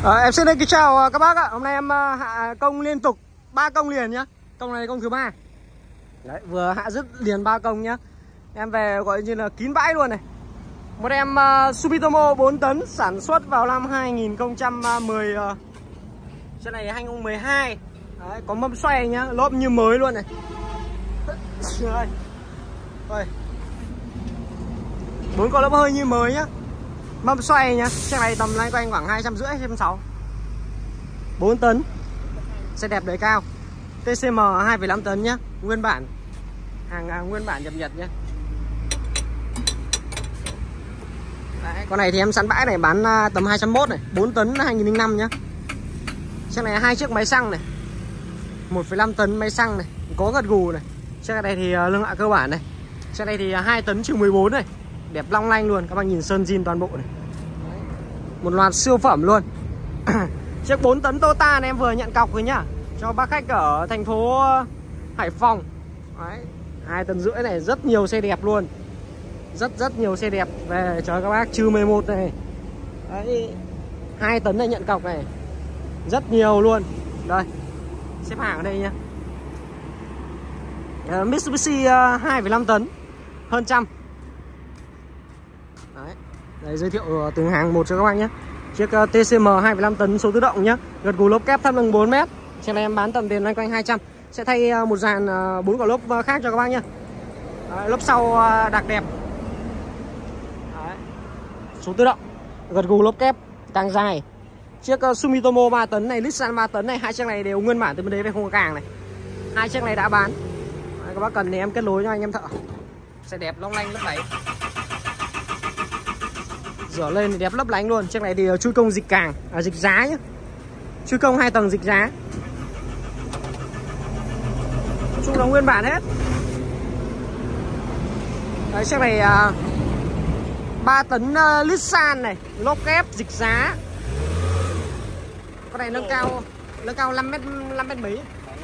Em xin kính chào các bác ạ. Hôm nay em hạ công liên tục 3 công liền nhá. Công này công thứ 3. Đấy, vừa hạ dứt liền 3 công nhá. Em về gọi như là kín bãi luôn này. Một em Sumitomo 4 tấn sản xuất vào năm 2010. Trên này 2012. Đấy, có mâm xoay nhá, lốp như mới luôn này. Đây. 4 con lốp hơi như mới nhá. Mâm xoay nhá, xe này tầm loanh quanh khoảng 250 260. 4 tấn. Xe đẹp đời cao. TCM 2,5 tấn nhá, nguyên bản. Hàng nguyên bản nhập Nhật nhá. Đấy, con này thì em sẵn bãi này bán tầm 201 này, 4 tấn 2005 nhá. Xe này 2 chiếc máy xăng này. 1,5 tấn máy xăng này, có gật gù này. Xe này thì lưng hạ cơ bản này. Xe này thì 2 tấn trừ 14 này. Đẹp long lanh luôn, các bạn nhìn sơn zin toàn bộ này. Đấy. Một loạt siêu phẩm luôn. Chiếc 4 tấn Toyota này em vừa nhận cọc rồi nhá, cho bác khách ở thành phố Hải Phòng. Đấy. 2 tấn rưỡi này, rất nhiều xe đẹp luôn. Rất nhiều xe đẹp về cho các bác, trừ 11 này. Đấy. 2 tấn này nhận cọc này. Rất nhiều luôn. Đây. Xếp hàng ở đây nhá. Mitsubishi 2,5 tấn, hơn trăm. Đấy. Đây, giới thiệu từng hàng một cho các bác nhé. Chiếc TCM 2,5 tấn số tự động nhé, gật gù lốp kép thấp nâng 4m. Trên này em bán tầm tiền loanh quanh 200. Sẽ thay một dàn 4 quả lốp khác cho các bác nhé. Đấy, lốp sau đặc đẹp. Đấy. Số tự động, gật gù lốp kép càng dài. Chiếc Sumitomo 3 tấn này, Nissan 3 tấn này, hai chiếc này đều nguyên bản từ bên đấy về không có càng này. Hai chiếc này đã bán. Đấy, các bác cần thì em kết nối cho anh em thợ. Xe đẹp long lanh lấp lánh. Rửa lên thì đẹp lấp lánh luôn. Chiếc này thì chui công dịch càng, dịch giá nhá. Chui công 2 tầng dịch giá. Chung là nguyên bản hết. Đấy, chiếc này 3 tấn Nissan này, lốp kép dịch giá. Con này nâng cao 5 mét mấy.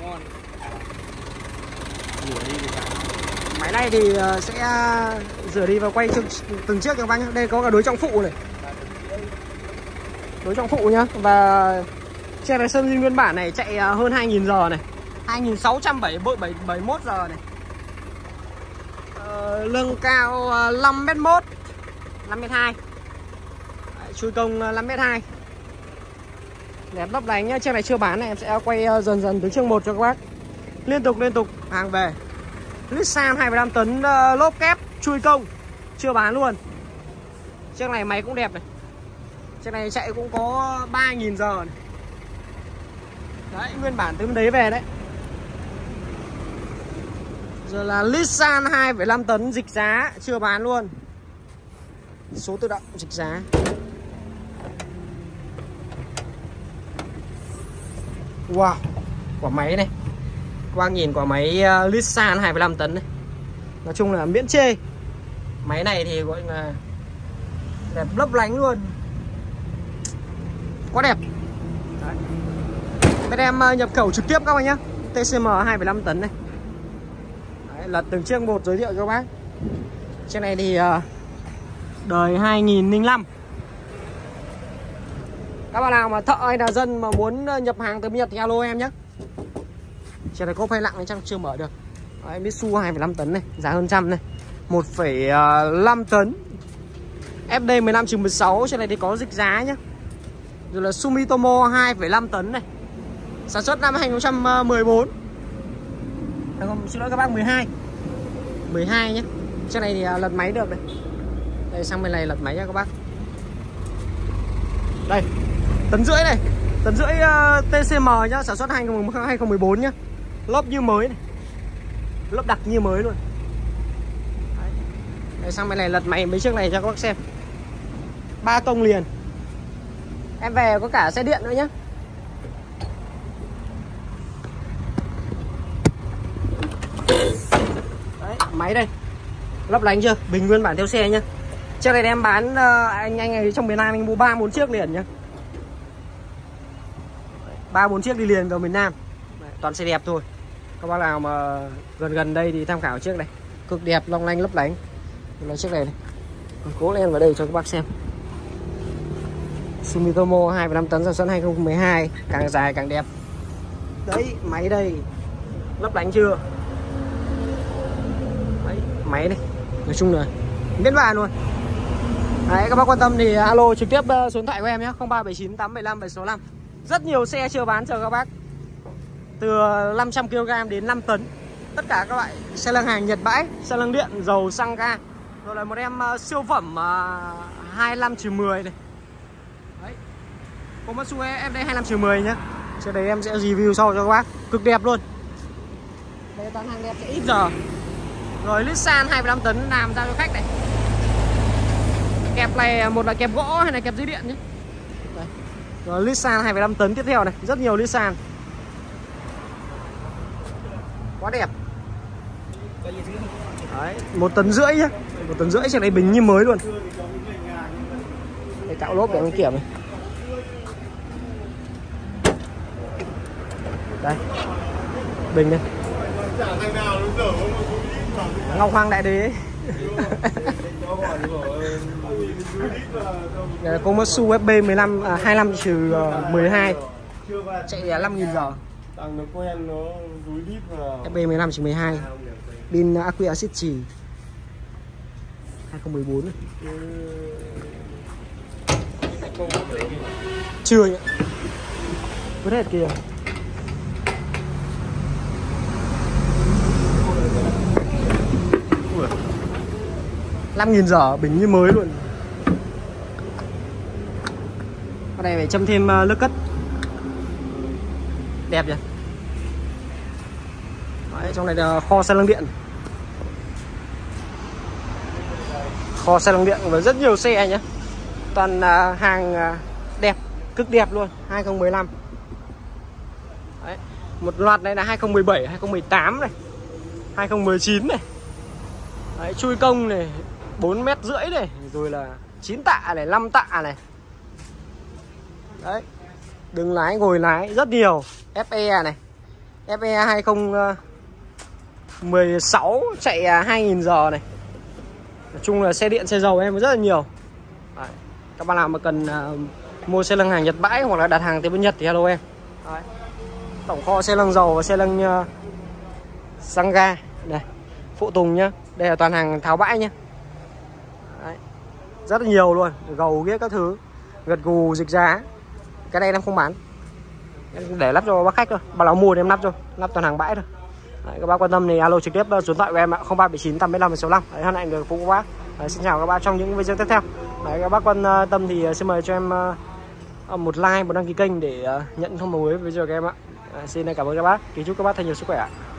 Máy này thì sẽ rửa đi và quay từng chiếc cho các bác nhé. Đây có cả đối trọng phụ này. Đối trọng phụ nhá. Và xe này sơn zin nguyên bản này, chạy hơn 2.000 giờ này, 2.671 giờ này. Lưng cao 5m1, 5m2. Chui công 5m2. Đẹp lấp lánh nhá. Chiếc này chưa bán này, em sẽ quay dần từ chiếc 1 cho các bác. Liên tục hàng về. Nissan 2,5 tấn lốp kép chui công, chưa bán luôn. Chiếc này máy cũng đẹp này. Chiếc này chạy cũng có 3.000 giờ này. Đấy, nguyên bản từ đấy về đấy. Rồi là Nissan 2,5 tấn dịch giá, chưa bán luôn. Số tự động dịch giá. Wow, quả máy này. Các bác nhìn quả máy Nissan 2,5 tấn này. Nói chung là miễn chê. Máy này thì gọi là đẹp lấp lánh luôn. Quá đẹp. Đấy. Bên em nhập khẩu trực tiếp các bạn nhé. TCM 2,5 tấn này. Đấy, lật từng chiếc một giới thiệu cho các bác. Chiếc này thì đời 2005. Các bạn nào mà thợ hay là dân mà muốn nhập hàng từ Nhật thì alo em nhé. Chiếc này cốp hay nặng nên chắc chưa mở được. Đấy, Mitsu 2,5 tấn này, giá hơn trăm này. 1,5 tấn FD 15-16, trên này thì có dịch giá nhá. Rồi là Sumitomo 2,5 tấn này, sản xuất năm 2014. Không, xin lỗi các bác, 12 nhé. Trên này thì lật máy được này. Đây, sang bên này lật máy nha các bác. Đây, tấn rưỡi này. Tấn rưỡi TCM nhá, sản xuất 2014 nhá. Lốp như mới này. Lốp đặc như mới luôn. Đấy. Đây, sang bên này lật máy mấy chiếc này cho các bác xem. 3 công liền. Em về có cả xe điện nữa nhá. Đấy, máy đây. Lấp lánh chưa? Bình nguyên bản theo xe nhá. Chiếc này em bán anh ấy trong miền Nam anh mua 3-4 chiếc liền nhá. 3-4 chiếc đi liền vào miền Nam. Đấy, toàn xe đẹp thôi. Các bác nào mà gần đây thì tham khảo chiếc này. Cực đẹp, long lanh lấp lánh. Là chiếc này này. Cố lên vào đây cho các bác xem. Sumitomo 2,5 tấn sản xuất 2012, càng dài càng đẹp. Đấy, máy đây lấp lánh chưa? Đấy, máy đây, nói chung là miễn bàn luôn. Đấy, các bác quan tâm thì alo trực tiếp số điện thoại của em nhé, 0379 875 765. Rất nhiều xe chưa bán chờ các bác, từ 500 kg đến 5 tấn. Tất cả các loại xe lăn hàng Nhật bãi, xe lăn điện, dầu, xăng ga. Rồi là một em siêu phẩm 25-10 này. Đấy, Komatsu em đây 25-10 nhá. Xe đấy em sẽ review sau cho các bác. Cực đẹp luôn. Đây toàn hàng đẹp, sẽ ít giờ. Rồi Nissan 2,5 tấn làm ra cho khách này. Kẹp này một là kẹp gỗ hay là kẹp dây điện nhé. Đây. Rồi Nissan 2,5 tấn tiếp theo này, rất nhiều Nissan. Quá đẹp. Đấy, 1,5 tấn nhá. 1,5 tấn trên này bình như mới luôn. Để cạo lốp để mình kiểm này. Đây. Bình đây. Ngọc Hoàng Đại Đế. Komatsu FB15 25-12 chạy 5.000 giờ. FB15-12 pin Aqua Acid trì 2014 này. Chưa nhỉ? Vứt hết kìa. Ui. 5.000 giờ bình như mới luôn. Cái này phải châm thêm lớp cất. Đẹp nhỉ. Đấy, trong này là kho xe lăng điện. Kho xe lăng điện với rất nhiều xe nhé. Toàn hàng đẹp, cực đẹp luôn. 2015. Đấy, một loạt này là 2017, 2018 này, 2019 này. Đấy, chui công này 4,5 mét này, rồi là 9 tạ này, 5 tạ này. Đấy, đứng lái, ngồi lái rất nhiều. FE này, FE 2016 chạy 2.000 giờ này. Nói chung là xe điện, xe dầu em rất là nhiều. Đấy, các bạn nào mà cần mua xe lăn hàng Nhật bãi hoặc là đặt hàng từ bên Nhật thì hello em. Đấy, tổng kho xe lăn dầu và xe lăn xăng ga này, phụ tùng nhá. Đây là toàn hàng tháo bãi nhá. Đấy, rất là nhiều luôn, gầu ghế các thứ, gật gù dịch giá. Cái này em không bán, em để lắp cho bác khách thôi, bạn nào mua thì em lắp cho, lắp toàn hàng bãi thôi. Đấy, các bác quan tâm thì alo trực tiếp số điện thoại của em ạ, 0379 875 165. Đấy, hân hạnh được phục vụ các bác. Đấy, xin chào các bác trong những video tiếp theo. Đấy, các bác quan tâm thì xin mời cho em một like, một đăng ký kênh để nhận thông báo mới video của em ạ. Xin cảm ơn các bác, kính chúc các bác thật nhiều sức khỏe ạ.